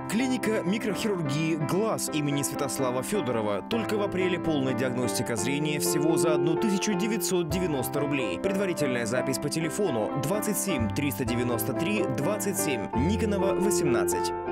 Клиника микрохирургии глаз имени Святослава Федорова. Только в апреле полная диагностика зрения всего за 1990 рублей. Предварительная запись по телефону 27 393 27, Никонова 18.